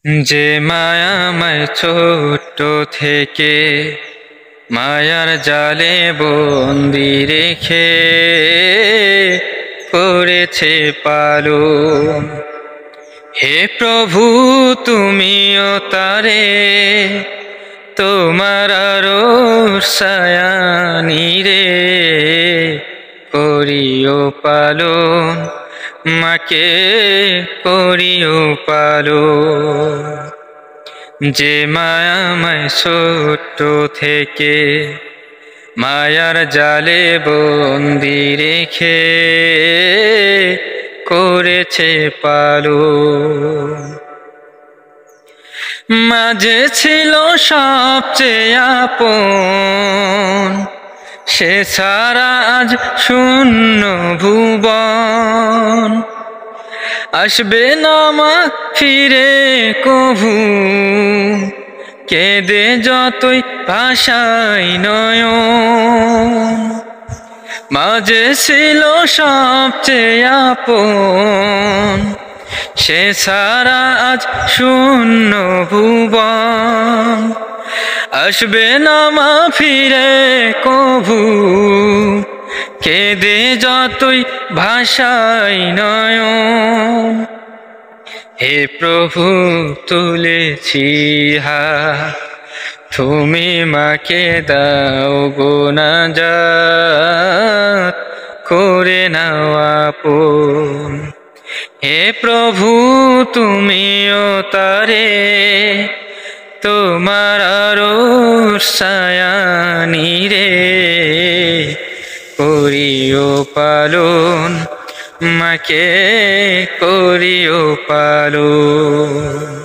যে মায়াময় ছোট্ট থেকে মায়ার জালে বন্দি রেখে করেছে পালন। হে প্রভু তুমিও তারে তোমার ছায়ানি রে করিও পালন, মাকে করিও পালন। যে মায়াময় ছোট্ট থেকে মায়ার জালে বন্দি রেখে করেছে পালন। মাঝে ছিল সবচেয়ে আপন, সে ছাড়া আজ শূন্য ভুবন। আসবে না মা ফিরে কভু, কেঁদে যতই ভাষাই নয়ন। মাঝে ছিল সবচেয়ে আপন, সে ছাড়া আজ শূন্য ভুবন। আসবে না মা ফিরে কভু, কেঁদে যতই ভাষাই নয়ন। হে প্রভু তুলেছি হাত, তুমি মাকে দাও গো নাজাত, করে নাও আপন। হে প্রভু তুমিও তারে তোমার ছায়ানি রে করিও পালন, মাকে করিও পালন।